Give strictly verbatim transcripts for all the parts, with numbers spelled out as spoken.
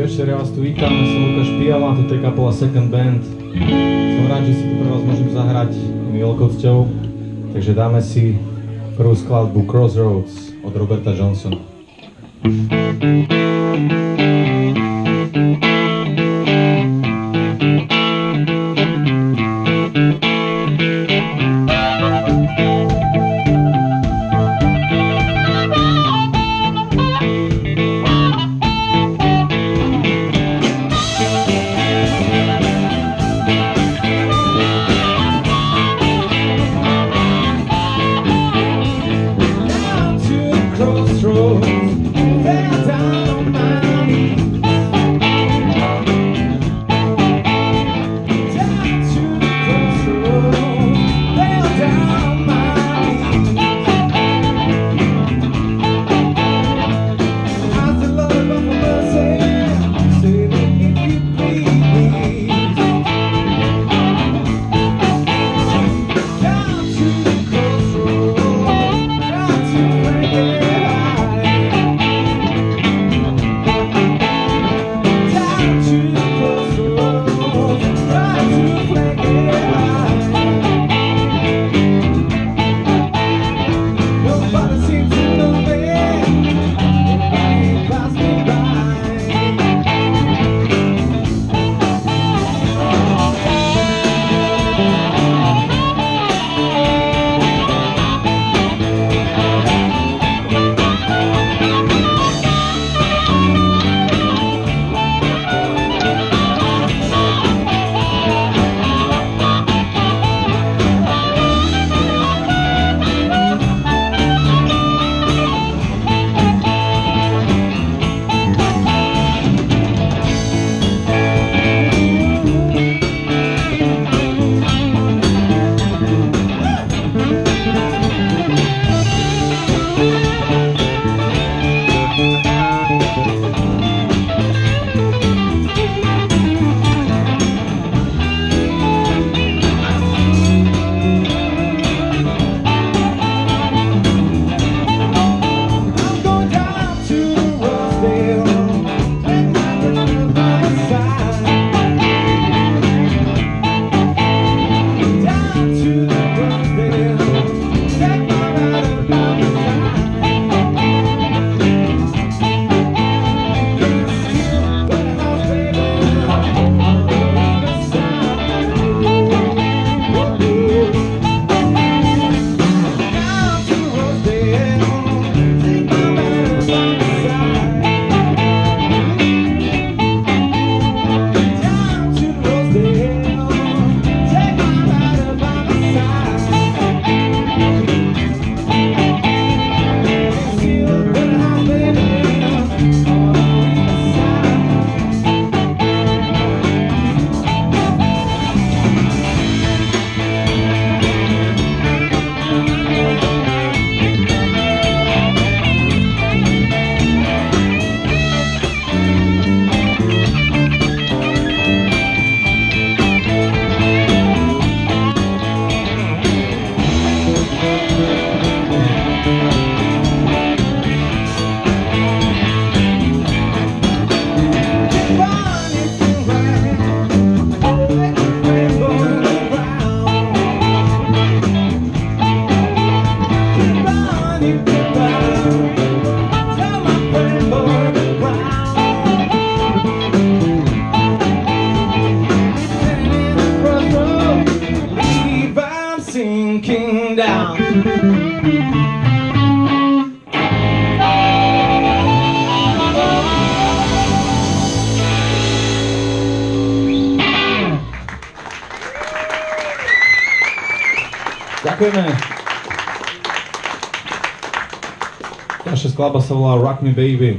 večer, ja vás tu vítam, som Lukáš Piala, toto je kapela Second Band. Som rád, že si tu pre vás môžem zahrať, mi veľkou cťou. Takže dáme si prvú skladbu Crossroads od Roberta Johnsona. Ďakujeme. Naša skladba sa volá Rock Me Baby.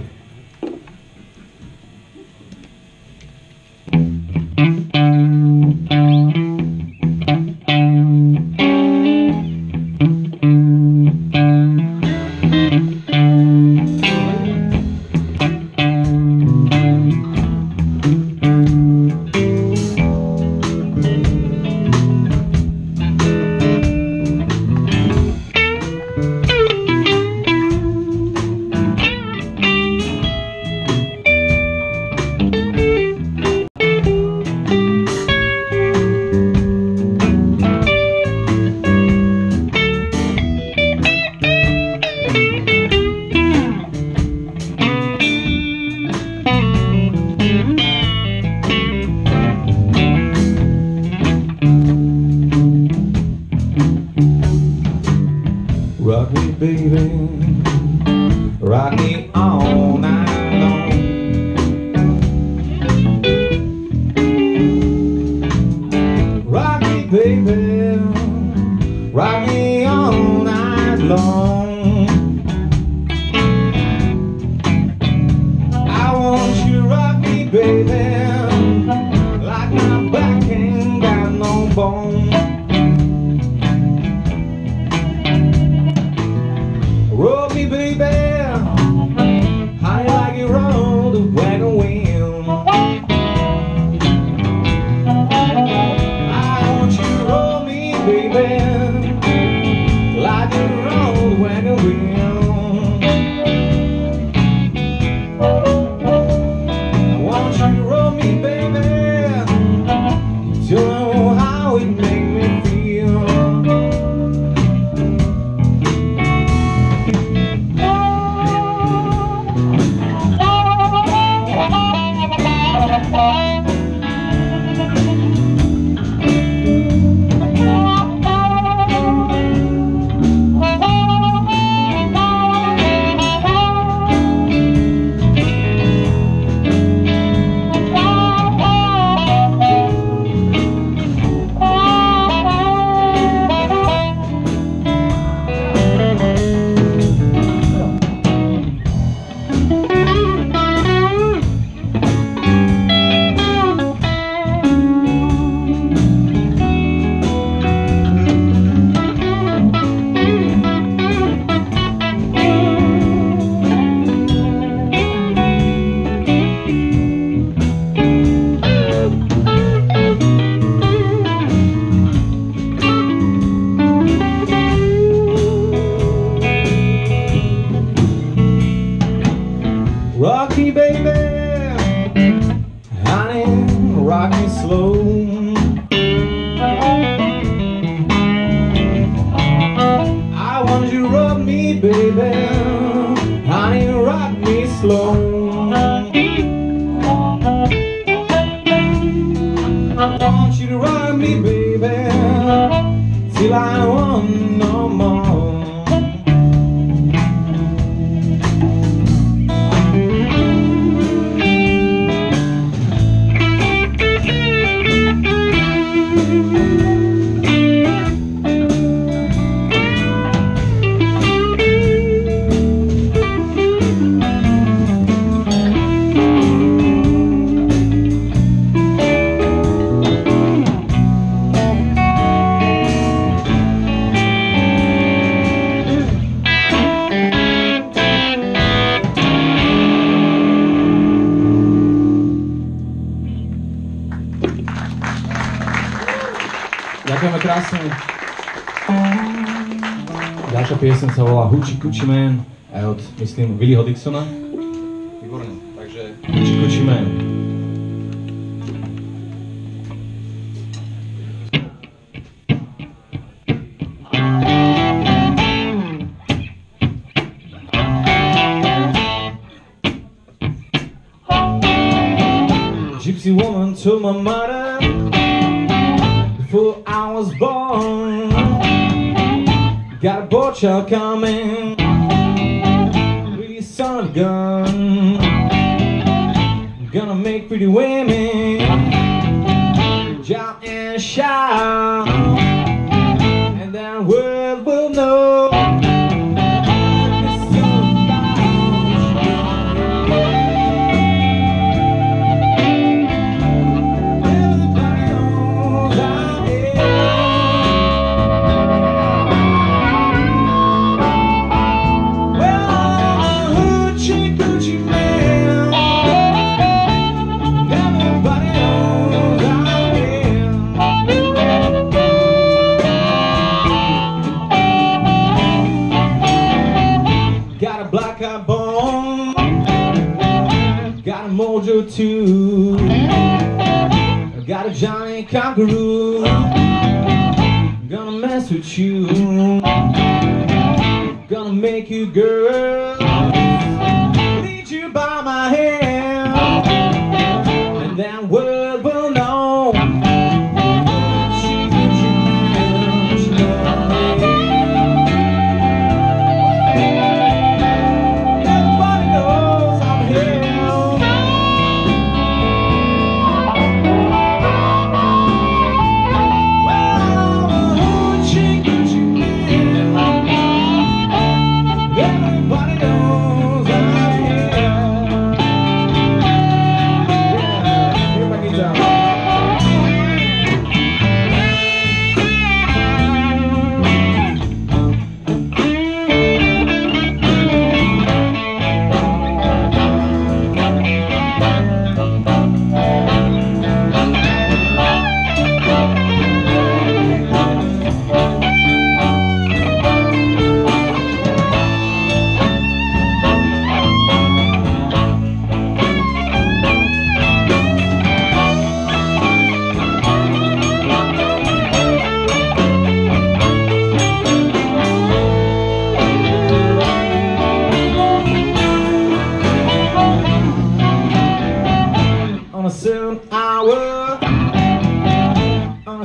baby, rock me all night long. Rock me, baby, rock me all night long. I want you to rock me, baby, like my back ain't got no bone. Roll me, baby, how you like it roll the wagon wheel. I want you to roll me, baby, like you roll the wagon wheel. I want you to roll me, baby, to know how it makes me feel. Rock me, baby, honey, rock me slow. I want you to rock me, baby, honey, rock me slow. I want you to rock me, baby, till I want no more. Ďakujeme krásne. Ďalšia pieseň sa volá Hoochie Coochie Man a je od, myslím, Willyho Dixona. Výborne, takže Hoochie Coochie Man. Gypsy woman told my mother before I was born, got a boy child coming with his son of a gun. Gonna make pretty women jump and shout, and then the world will know. Black eye bone, got a mojo too, got a Johnny Conqueror, gonna mess with you, gonna make you girl, lead you by my hand, and then world will know. She, she, she, she,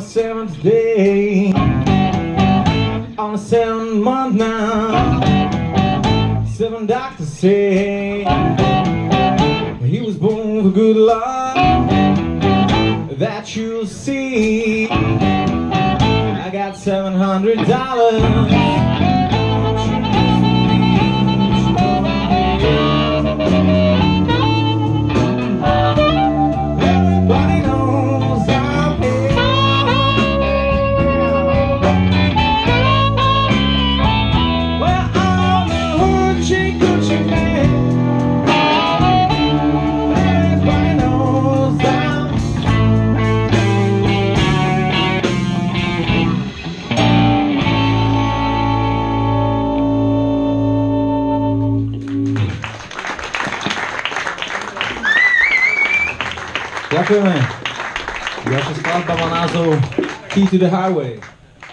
seventh day, on the seventh month now. Seven doctors say he was born with good luck, that you'll see. I got seven hundred dollars. Everybody knows I'm here. Well, I'm the hoochie coochie man. Everybody knows I'm Ďakujeme. Ďalšia skladba má názov Key to the Highway.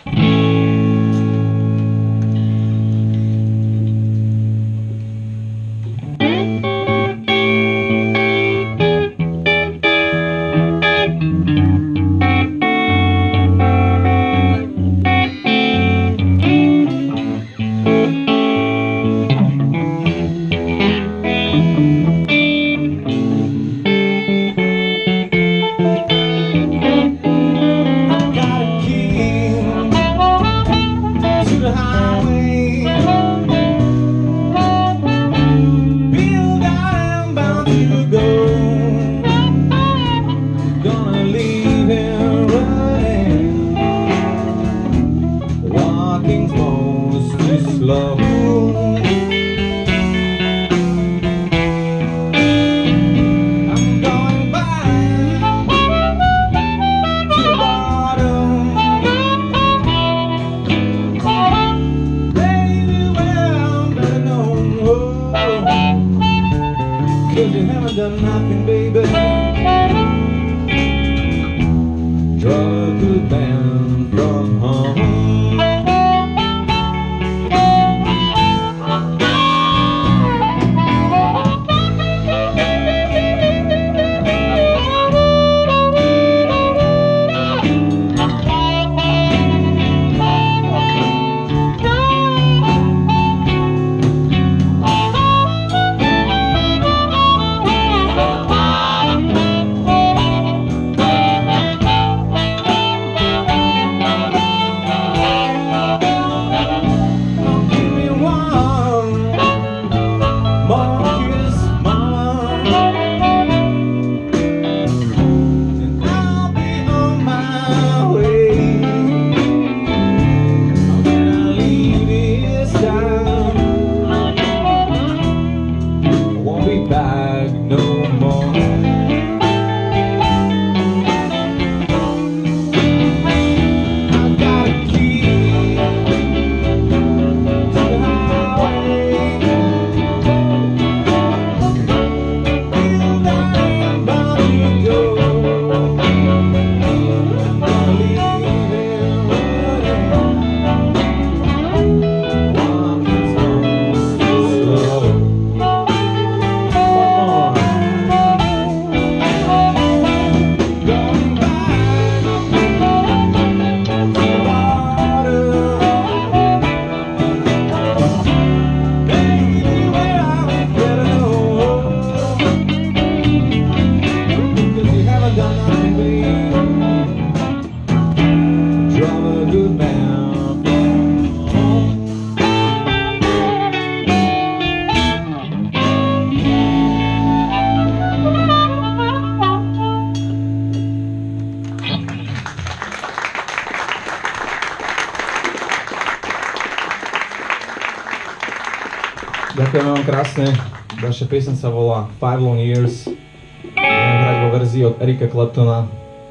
Ďakujem vám krásne. Ďalšia pieseň sa volá Five Long Years. Budeme hrať vo verzii od Erika Claptona.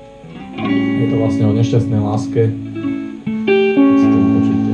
Je to vlastne o nešťastnej láske. Tak si to vypočujte.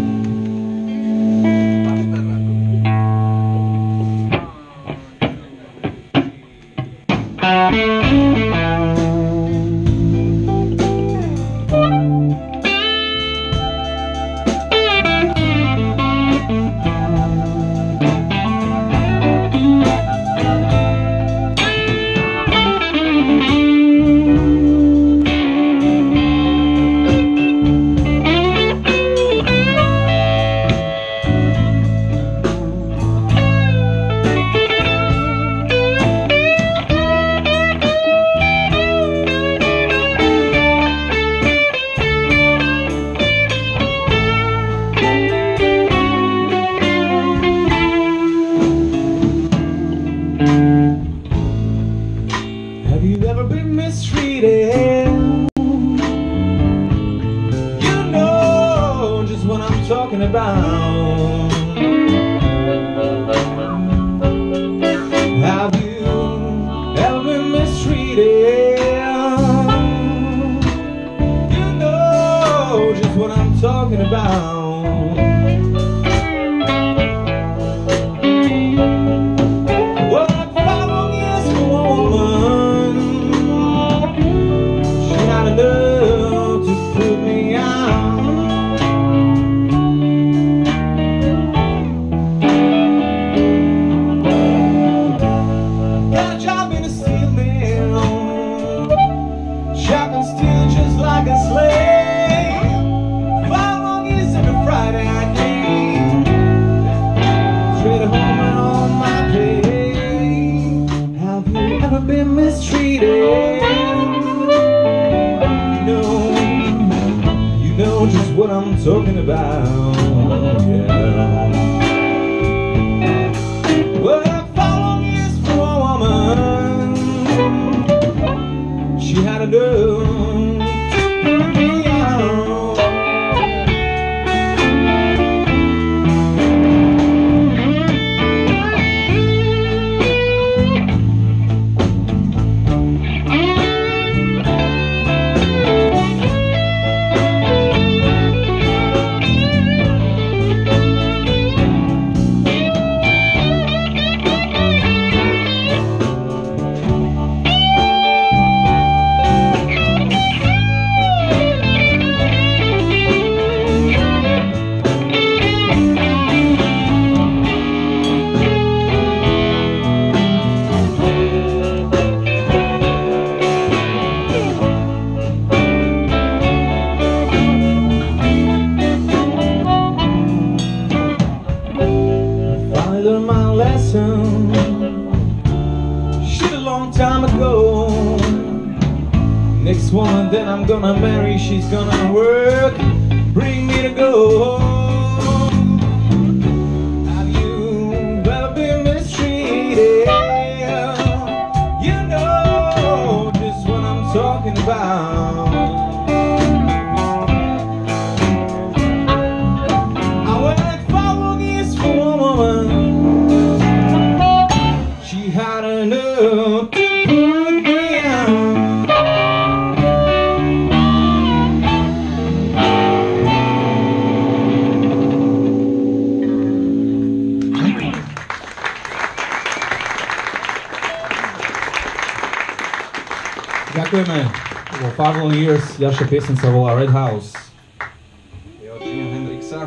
talking about. Have you ever been mistreated? You know just what I'm talking about. Been mistreated. You know, you know just what I'm talking about. Yeah. Well, five long years for a woman. She had a nerve to put me out. Learned my lesson, shit a long time ago. Next woman that I'm gonna marry, she's gonna work, bring me to go. Have you ever been mistreated? You know just what I'm talking about. I worked five long years for a woman. Had enough to put me out. Ďakujeme. Vo Five Long Years ďalšia pieseň sa volá Red House. Je od Jimi Hendrixa.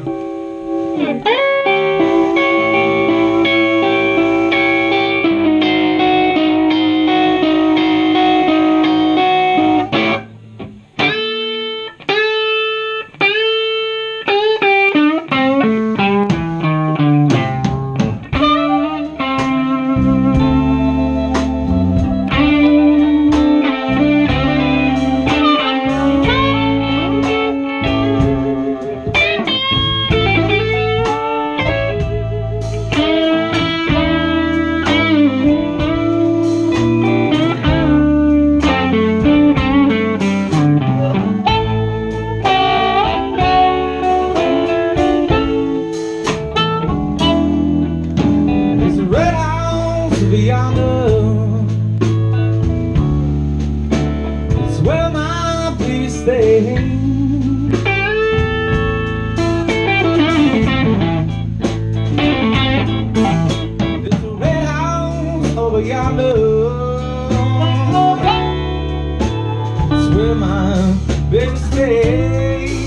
It's where my please stay. There's a red house over yonder. It's where my baby stays.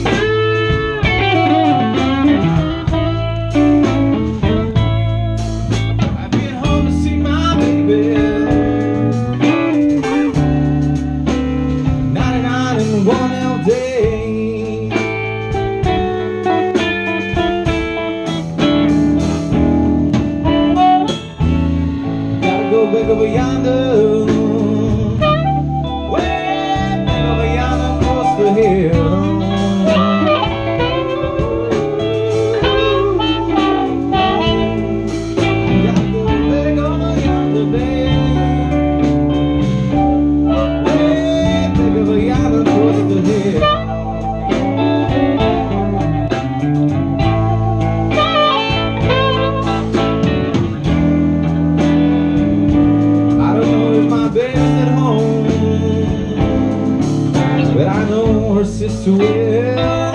I've been home to see my baby. One L day. Gotta go back over yonder, way back over yonder across the hill. Gotta go back over yonder, babe, way back over yonder across the hill. her sister well.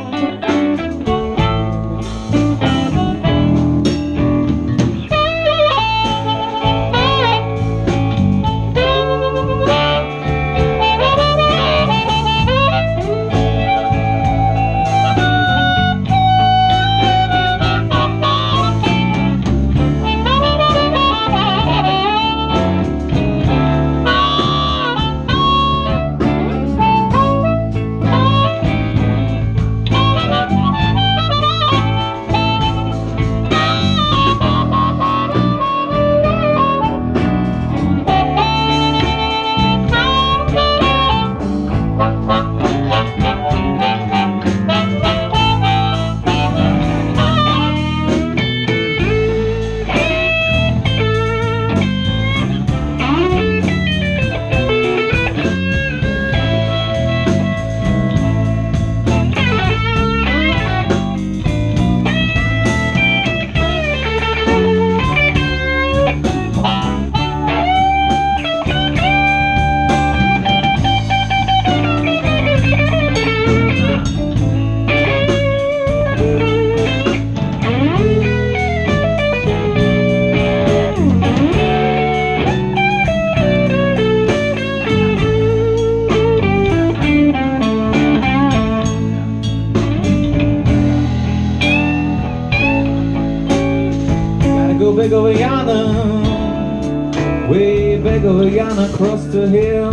Go big over yonder, way big over yonder across the hill.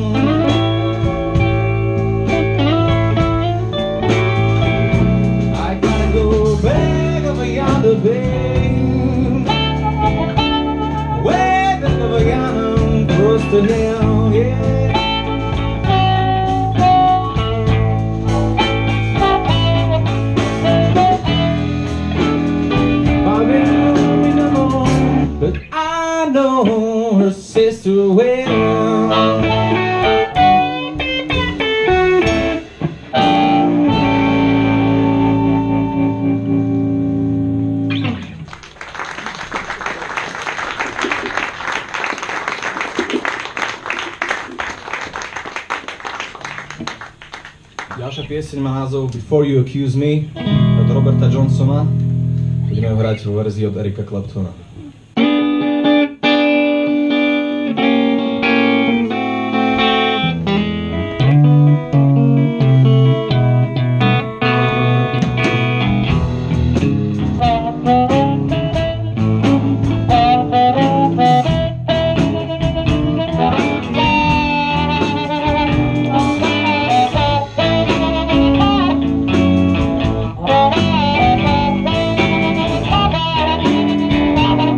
I gotta go big over yonder, babe, way big over yonder across the hill, yeah. But I know her sister well. Ďalšia pieseň má názov Before You Accuse Me od Roberta Johnsona. Budeme ho hrať vo verzii od Erika Claptona. Bye.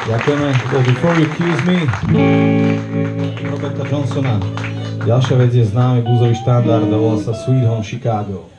Ďakujeme. Well, Before You Kiss Me Roberta Johnsona. Ďalšia vec je známy bluesový štandard a volá sa Sweet Home Chicago.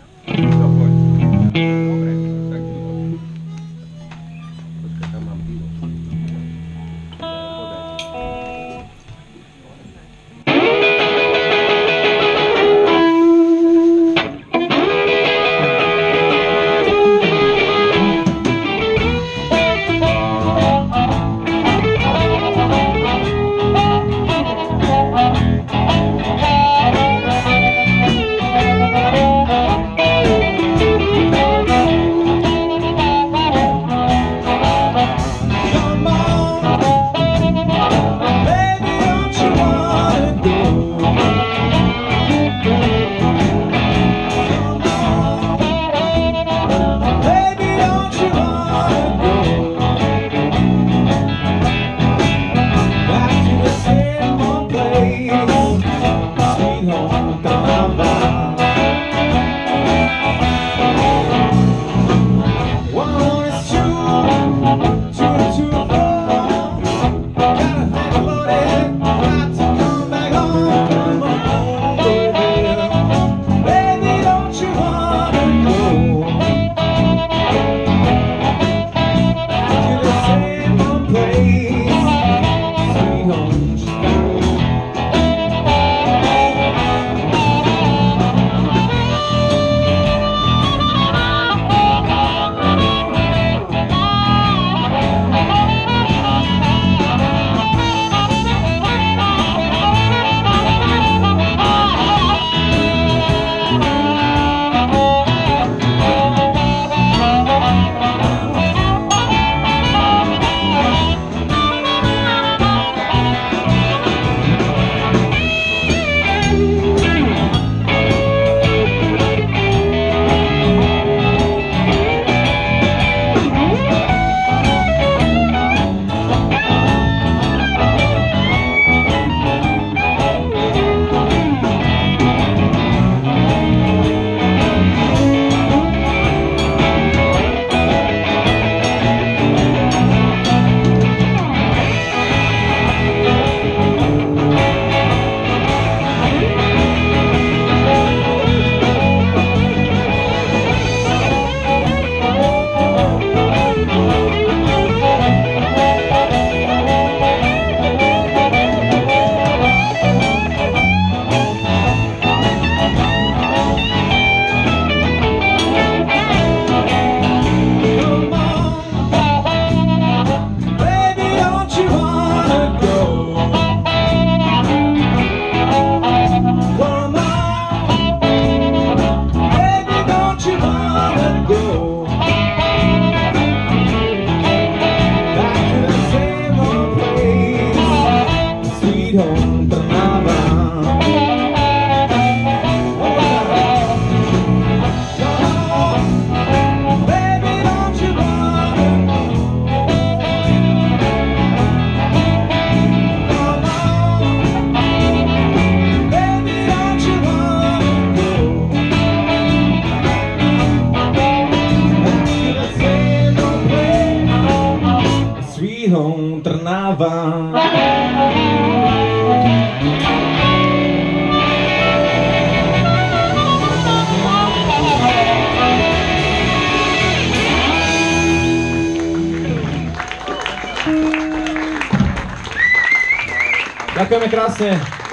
Ďakujeme krásne.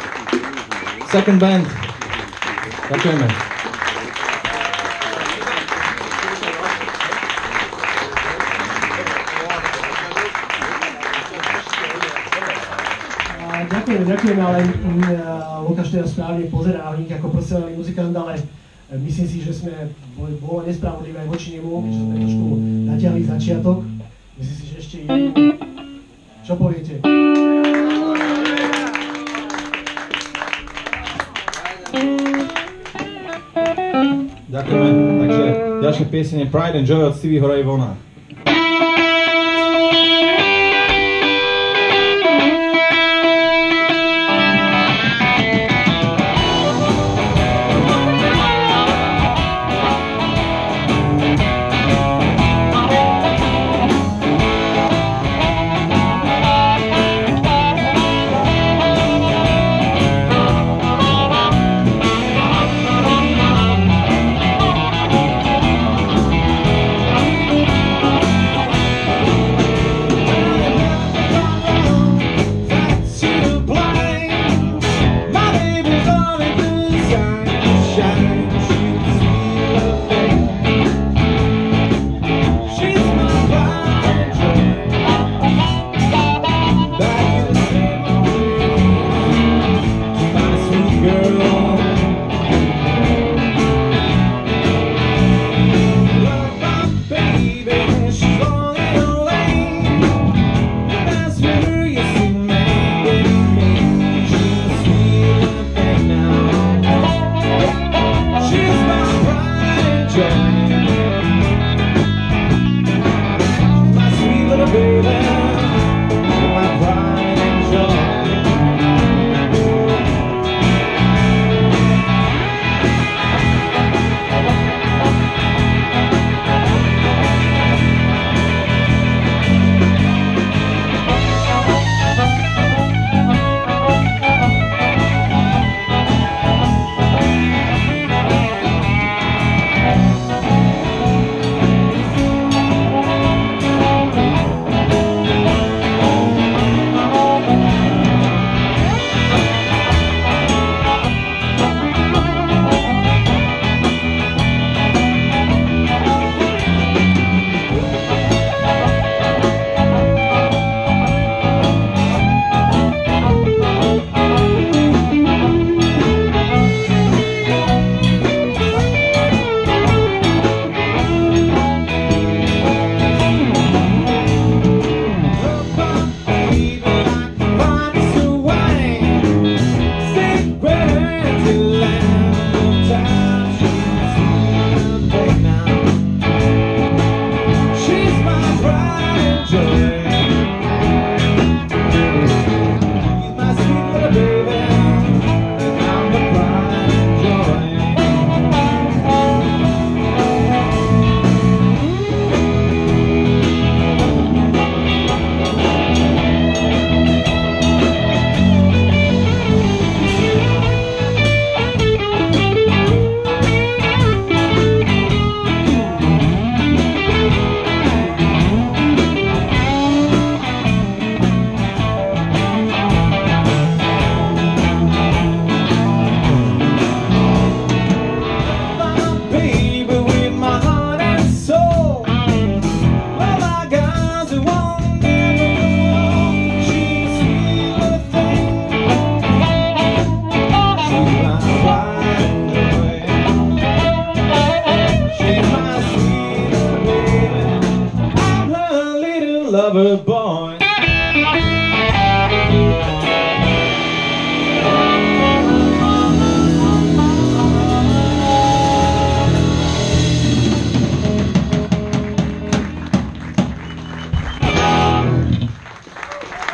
Second Band. Ďakujeme. Ďakujem, ďakujem, ale Lukáš teda správne pozerá ako profesionálny muzikant, ale myslím si, že sme boli, bolo nespravodlivé aj voči nemu, že sme trošku natiahli začiatok. Myslím si, že ešte jednu. Čo poviete? Ďakujeme. Takže ďalšie piesenie Pride and Joy od Stevieho Ray Vaughna.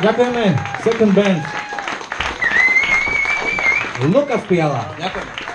Ďakujeme, second band. Lukáš Piala. Ďakujem.